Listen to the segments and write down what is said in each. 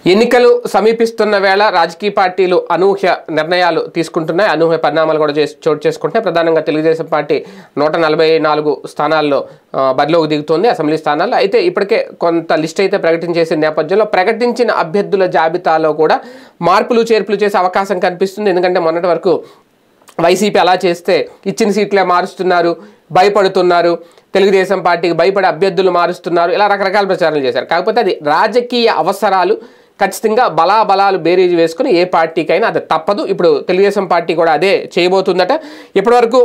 ఎన్నికలు సమీపిస్తున్న వేళ రాజకీయ పార్టీలు అనూహ్య నిర్ణయాలు తీసుకుంటున్నాయి. అనూహ్య పరిణామాలు కూడా చోటు చేసుకుంటున్నాయి. ప్రధానంగా తెలుగుదేశం పార్టీ 144 స్థానాల్లో బరిలోకి దిగుతోంది, అసెంబ్లీ స్థానాల్లో. అయితే ఇప్పటికే కొంత లిస్ట్ అయితే ప్రకటించేసిన నేపథ్యంలో ప్రకటించిన అభ్యర్థుల జాబితాలో కూడా మార్పులు చేర్పులు చేసే అవకాశం కనిపిస్తుంది. ఎందుకంటే మొన్నటి వరకు వైసీపీ అలా చేస్తే ఇచ్చిన సీట్లే మారుస్తున్నారు, భయపడుతున్నారు, తెలుగుదేశం పార్టీకి భయపడే అభ్యర్థులు మారుస్తున్నారు, ఇలా రకరకాల ప్రచారాలు చేశారు. కాకపోతే అది రాజకీయ అవసరాలు ఖచ్చితంగా బలాబలాలు బేరీజు వేసుకుని ఏ పార్టీకైనా అది తప్పదు. ఇప్పుడు తెలుగుదేశం పార్టీ కూడా అదే చేయబోతుందట. ఇప్పటివరకు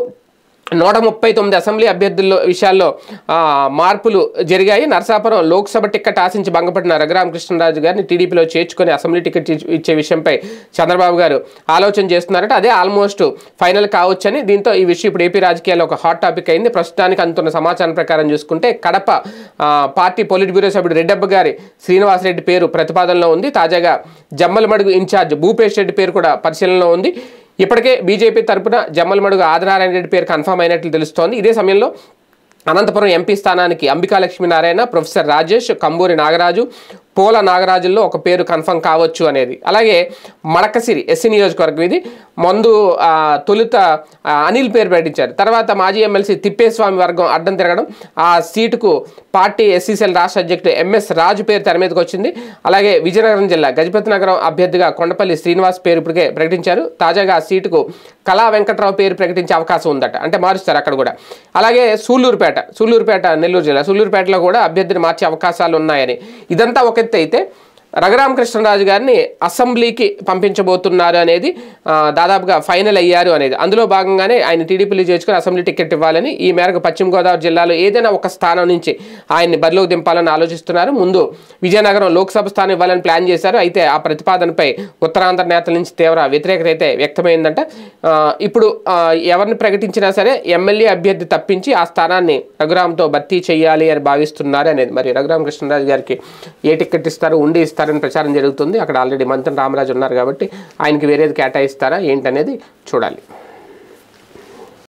139 అసెంబ్లీ అభ్యర్థుల విషయాల్లో మార్పులు జరిగాయి. నరసాపురం లోక్సభ టికెట్ ఆశించి భంగపడిన రఘురామకృష్ణరాజు గారిని టీడీపీలో చేర్చుకొని అసెంబ్లీ టికెట్ ఇచ్చే విషయంపై చంద్రబాబు గారు ఆలోచన చేస్తున్నారట. అదే ఆల్మోస్ట్ ఫైనల్ కావచ్చని, దీంతో ఈ విషయం ఇప్పుడు ఏపీ రాజకీయాల్లో ఒక హాట్ టాపిక్ అయింది. ప్రస్తుతానికి అందుతున్న సమాచారం ప్రకారం చూసుకుంటే కడప పార్టీ పొలిట్ బ్యూరో సభ్యుడు రెడ్డప్ప గారి శ్రీనివాసరెడ్డి పేరు ప్రతిపాదనలో ఉంది. తాజాగా జమ్మలమడుగు ఇన్ఛార్జ్ భూపేష్ రెడ్డి పేరు కూడా పరిశీలనలో ఉంది. ఇప్పటికే బీజేపీ తరపున జమ్మలమడుగు ఆదినారాయణ రెడ్డి పేరు కన్ఫర్మ్ అయినట్లు తెలుస్తోంది. ఇదే సమయంలో అనంతపురం ఎంపీ స్థానానికి అంబికా లక్ష్మీనారాయణ, ప్రొఫెసర్ రాజేష్, కంబూరి నాగరాజు, పోల నాగరాజుల్లో ఒక పేరు కన్ఫర్మ్ కావచ్చు అనేది. అలాగే మడకసిరి ఎస్సీ నియోజకవర్గం, ఇది ముందు తొలుత అనిల్ పేరు ప్రకటించారు. తర్వాత మాజీ ఎమ్మెల్సీ తిప్పేస్వామి వర్గం అడ్డం తిరగడం, ఆ సీటుకు పార్టీ ఎస్సీసీఎల్ రాష్ట్ర అధ్యక్షుడు ఎంఎస్ రాజు పేరు తెర మీదకి వచ్చింది. అలాగే విజయనగరం జిల్లా గజపతి నగరం అభ్యర్థిగా కొండపల్లి శ్రీనివాస్ పేరు ఇప్పటికే ప్రకటించారు. తాజాగా ఆ సీటుకు కళా వెంకట్రావు పేరు ప్రకటించే అవకాశం ఉందట, అంటే మారుస్తారు అక్కడ కూడా. అలాగే సూళ్ళూరుపేట నెల్లూరు జిల్లా సూళ్ళూరుపేటలో కూడా అభ్యర్థిని మార్చే అవకాశాలు ఉన్నాయని. ఇదంతా ఒక ఎత్తు అయితే రఘురామకృష్ణరాజు గారిని అసెంబ్లీకి పంపించబోతున్నారు అనేది దాదాపుగా ఫైనల్ అయ్యారు అనేది. అందులో భాగంగానే ఆయన టీడీపీలో చేర్చుకొని అసెంబ్లీ టికెట్ ఇవ్వాలని, ఈ మేరకు పశ్చిమ గోదావరి జిల్లాలో ఏదైనా ఒక స్థానం నుంచి ఆయన్ని బరిలోకి దింపాలని ఆలోచిస్తున్నారు. ముందు విజయనగరం లోక్సభ స్థానం ఇవ్వాలని ప్లాన్ చేశారు. అయితే ఆ ప్రతిపాదనపై ఉత్తరాంధ్ర నేతల నుంచి తీవ్ర వ్యతిరేకత అయితే వ్యక్తమైందంట. ఇప్పుడు ఎవరిని ప్రకటించినా సరే ఎమ్మెల్యే అభ్యర్థి తప్పించి ఆ స్థానాన్ని రఘురామ్తో భర్తీ చేయాలి అని భావిస్తున్నారు అనేది. మరి రఘురామకృష్ణరాజు గారికి ఏ టికెట్ ఇస్తారు, ఉండి ఇస్తారని ప్రచారం జరుగుతుంది. అక్కడ ఆల్రెడీ మంత్రి రామరాజు ఉన్నారు కాబట్టి ఆయనకి వేరేది కేటాయిస్తారా ఏంటనేది చూడాలి.